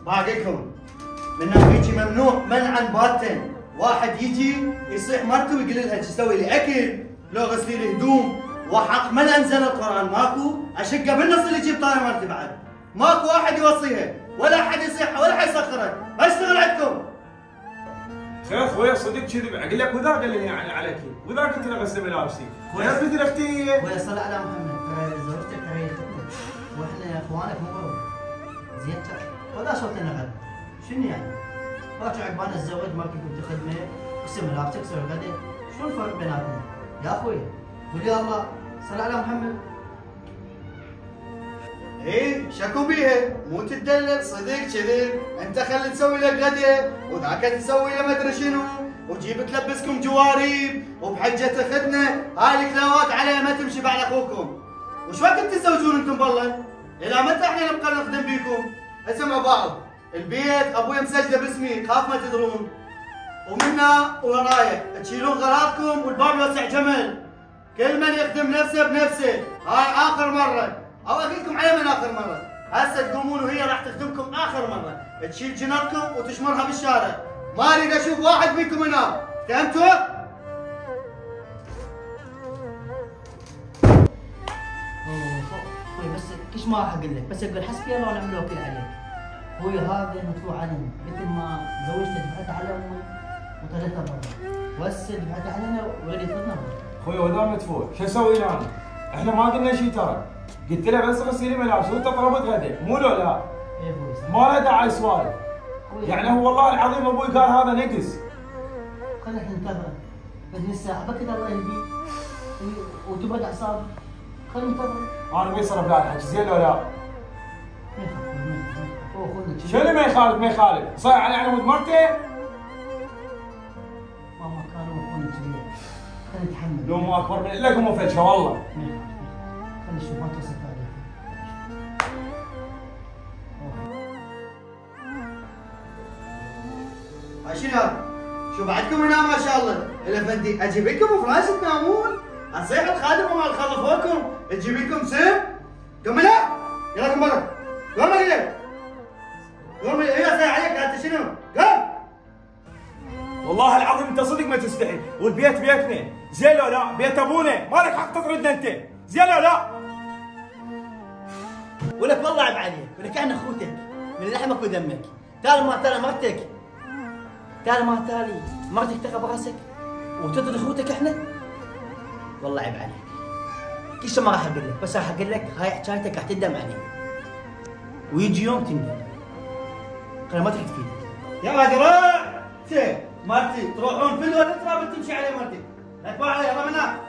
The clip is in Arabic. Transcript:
باقيكم من هيجي ممنوع منعا باتا. واحد يجي يصيح مرته ويقول لها تسوي لي اكل لو غسلي لي هدوم، وحق من انزل القران ماكو اشقه بالنص اللي يجيب طاري مرتي بعد. ماكو واحد يوصيها ولا احد يصيحها ولا حيسخرها، اشتغل عندكم. يا اخوي صدق كذب، اقول لك وذا قال لي عليك وذا قلت له غسل ملابسي يا بنت اختي. ويا صل على محمد، ترى زوجتك هي ختمت واحنا اخوانك مو قوي زين. ولا صوتنا غد شنو يعني؟ باكر عقبال الزواج ما كنت خدمه اغسل ملابسك سوي غدا، شلون الفرق بيناتنا؟ يا اخوي قول يا الله صل على محمد. ايه شكو بيها، مو تدلل صدق كذب. انت خلي تسوي لك غدا وذاك تسوي له مدري شنو، وجيب تلبسكم جواريب وبحجه خدمه. هاي الكلاوات عليها ما تمشي بعد اخوكم. وش وقت تتزوجون انتم بالله؟ الى متى احنا نبقى نخدم بيكم؟ اسمعوا بعض، البيت ابويا مسجله باسمي، خاف ما تدرون. ومنا ورايح تشيلون غراضكم والباب يوسع جمل. كل من يخدم نفسه بنفسه. هاي اخر مره، او اقول لكم على من اخر مره. هسه تقومون وهي راح تخدمكم اخر مره، تشيل جنركم وتشمرها بالشارع. ما اريد اشوف واحد منكم هنا، فهمتوا؟ اخوي بس ايش ما راح اقول لك، بس اقول حسبي الله ونعم الوكيل عليك. اخوي هذا مدفوع علينا، مثل ما زوجته دفعت على امي وطردتها برا، وهسه دفعت علينا وردت برا. اخوي وذا مدفوع، شو اسوي له انا؟ احنا ما قلنا شيء ترى، قلت له بس غسلي ملابس وانت طلبت غدا، مو لو لا؟ اي اخوي ما له داعي سوالف. يعني هو والله العظيم ابوي قال هذا نقص. خلينا ننتظر بس الساعه بكره الله يهديك وتبعد اعصابك. خلينا ننتظر. انا ما يصرف لا الحكي زين لو لا؟ ما يخالف ما يخالف، هو اخونا شنو ما يخالف ما يخالف؟ صاير على عمود مرته؟ ماما كانوا اخونا كبير، خلينا نتحمل. لو مو اكبر من لكم وفجره والله. ما يخالف ما يخالف، خلينا نشوف ما توصل عليك. شنو هذا؟ شو بعدكم هنا ما شاء الله؟ الافندي اجيب لكم فراش تنامون؟ اصيح الخادم وما خلفوكم، تجيب لكم سم؟ قوم لا يلاكم برا، قوم لي قوم لي. هي صايح عليك انت شنو؟ قوم. والله العظيم انت صدق ما تستحي، والبيت بيتنا، زين لو لا؟ بيت ابونا، ما لك حق تطردنا انت، زين لو لا؟ ولك والله عيب عليك، ولك انا اخوتك من لحمك ودمك. تالي ما تالي مرتك، تالي ما تالي مرتك تقى براسك وتطرد اخوتك احنا؟ والله عيب عليك. كل شيء ما راح اقول لك، بس راح اقول لك هاي حكايتك راح تندم عليها. ويجي يوم تندم. خلينا ما تحط فيك. يا ودراع مرتي تروحون فيل ولا ترى بتمشي عليه مرتي؟ لا تباع علي يلا من هنا.